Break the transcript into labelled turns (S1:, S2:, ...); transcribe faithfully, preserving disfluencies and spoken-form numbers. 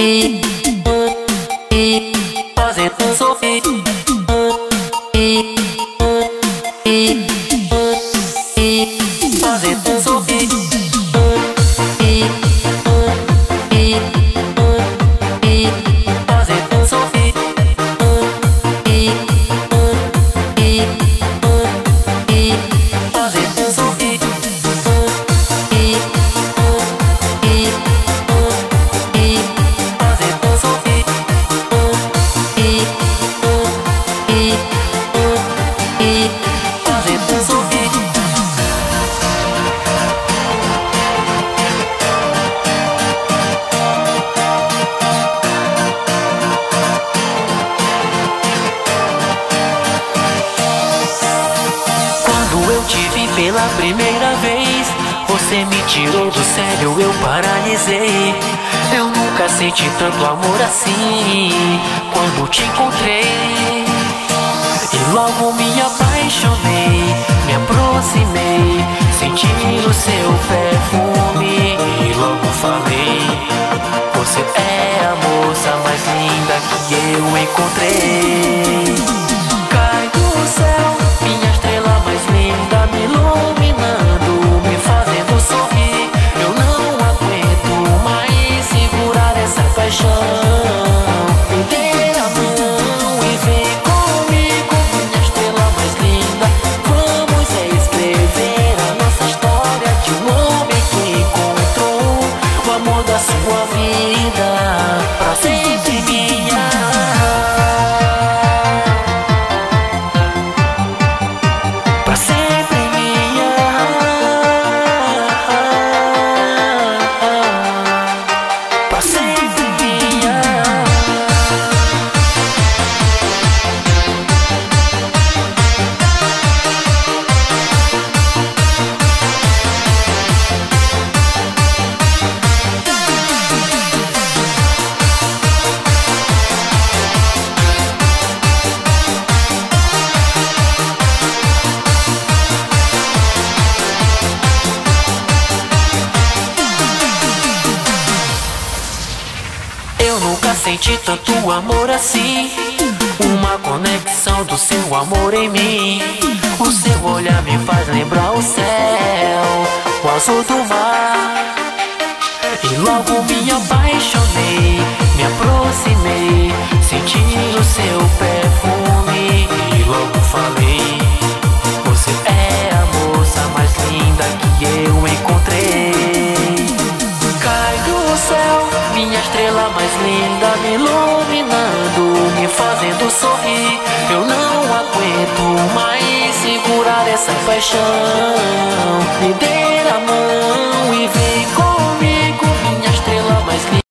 S1: fazendo sofrer, fazendo sofrer. Eu te vi pela primeira vez, você me tirou do sério, eu paralisei. Eu nunca senti tanto amor assim quando te encontrei. E logo me apaixonei, me aproximei, senti o seu perfume e logo falei: você é a moça mais linda que eu encontrei. Cai do céu, minha estrela mais linda, me iluminando, me fazendo sorrir. Eu não aguento mais segurar essa paixão. Me dê a mão e vem comigo, minha estrela mais linda. Vamos escrever a nossa história de um homem que encontrou o amor da sua vida, pra sempre minha. Eu nunca senti tanto amor assim, uma conexão do seu amor em mim. O seu olhar me faz lembrar o céu, o azul do mar. E logo me apaixonei, me aproximei, senti o seu perfume e logo falei: você é a moça mais linda que eu encontrei. Cai do céu, minha estrela mais linda, me iluminando, me fazendo sorrir. Eu não aguento mais segurar essa paixão. Me dê